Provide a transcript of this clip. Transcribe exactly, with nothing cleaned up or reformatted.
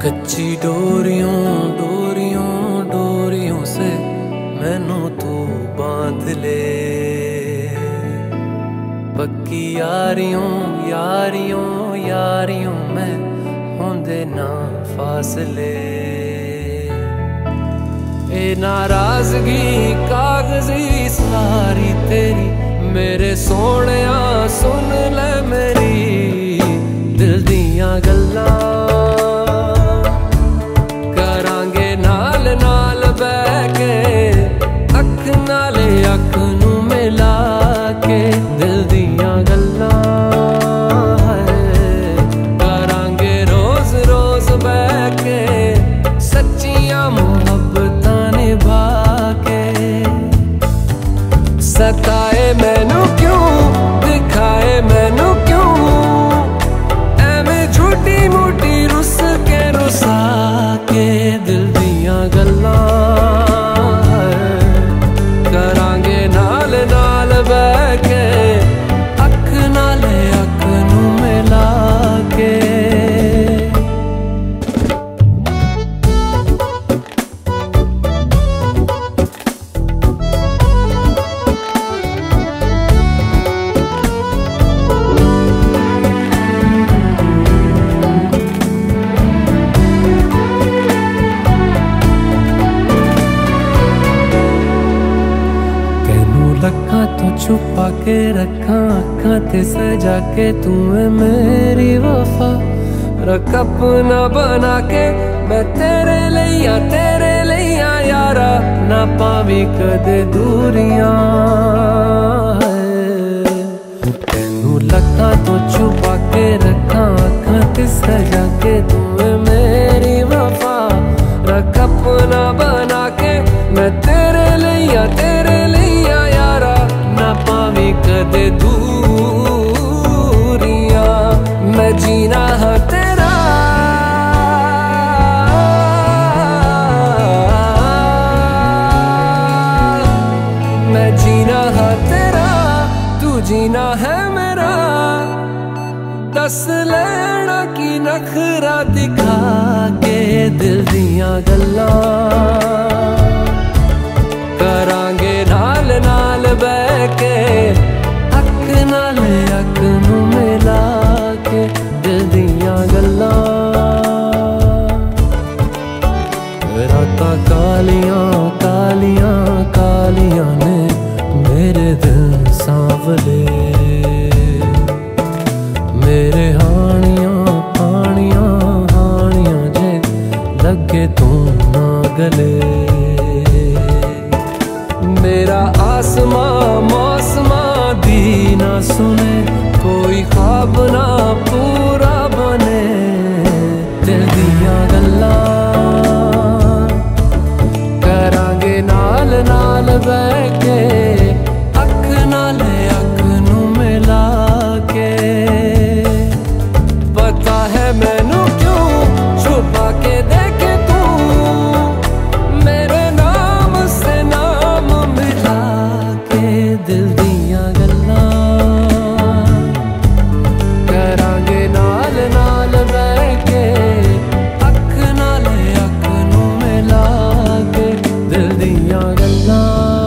कच्ची डोरियों डोरियों डोरियों से मैनू तू बांध ले, पक्की यारियों यारियों यारियों में होंदे ना फासले। ए नाराजगी कागजी सारी तेरी मेरे सोहणिया सुन ले मेरी दिल दियां गल्लां। करांगे नाल नाल बैठ के अख नाले अख नू मिला के दिल दियां गल्लां। करांगे रोज रोज बैठ के सच्चियां मुहब्बतां निभा के। सताए मैनू क्यों दिखाए मैनू क्यों एवें झूठी मूठी रुस के रुसा के दिल दियां गल्लां। करांगे नाल नाल बैठ के अख नाले अख नू मिला के। रखा तो छुपा के रखा अखा ते सजा के तू है मेरी वफा। रख अपना बना के मैं तेरे लिया तेरे लिया यारा ना पावी कदे दूरियां। तेनू लखा तो छुपा के रखा अखा ते सजा के तू है मेरी वफा। रख अपना बना के मैं तेरे लिया तेरे लिया यारा ना पावी कदे दूरियां। मैं जीना है तेरा मैं जीना है तेरा तू जीना है मेरा। दस लेना की नखरा दिखा के दिल दियां गल्लां। करांगे नाल नाल बैठ के अख नाल अख नू मिला के दिल दियां गल्लां। रातां कालियां कालियां कालियां ने मेरे दिल सांवले। मेरे हानियां हानियां हानियां जे लगे तू ना गले। मेरा आसमां मौसमां दी ना सुने कोई ख्वाब ना पूरा बने दिल दियां गल्लां। करांगे नाल नाल बैठ के अख नाले अख नू मिला के। पता है मैनू क्यों छुपा के देखे तू मेरे नाम से नाम मिला के दिल दियां गल्लां। करांगे नाल नाल बैठ के अख नाले अख नू मिला के दिल दियां गल्लां।